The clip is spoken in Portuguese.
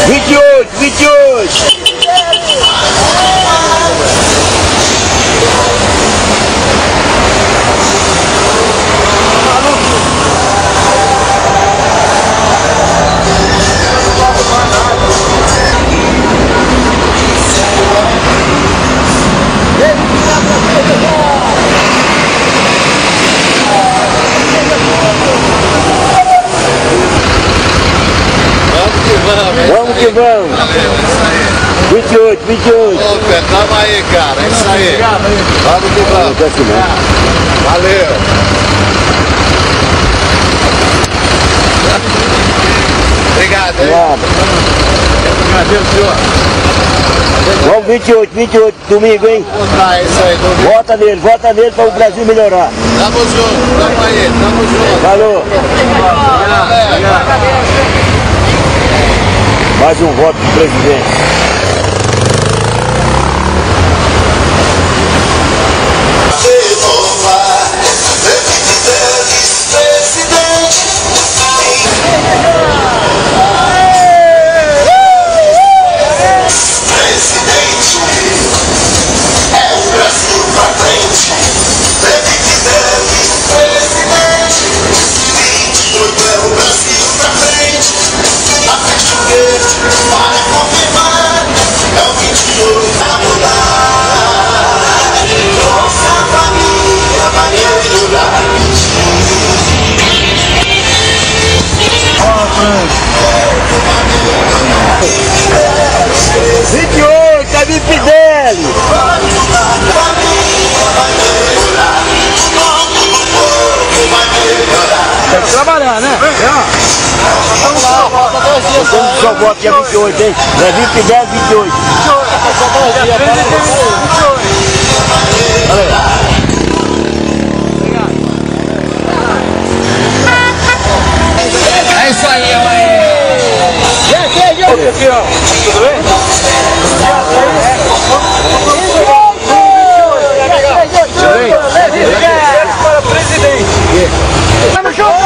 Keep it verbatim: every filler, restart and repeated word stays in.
vinte e oito, vinte e oito. Vamos que vamos. vinte e oito, vinte e oito. Ô, Pé, calma aí, cara. É isso aí. Vamos que vamos. Valeu. Obrigado, hein? Obrigado, senhor. Vamos vinte e oito, vinte e oito, domingo, hein? Ah, é isso aí, domingo. Vota nele, vota nele para o Brasil melhorar. Tamo junto, tamo aí, tamo junto. Falou. Mais um voto do presidente. vinte e oito, Davi Fideli! Tem que trabalhar, né? Vamos lá, falta dois dias. Então só voto dia vinte e oito, hein? Davi Fideli, vinte e oito. Falta dois dias. É isso aí, mãe! Aqui, ó. Tudo bem? Tudo bem? Para o presidente! Vamos junto!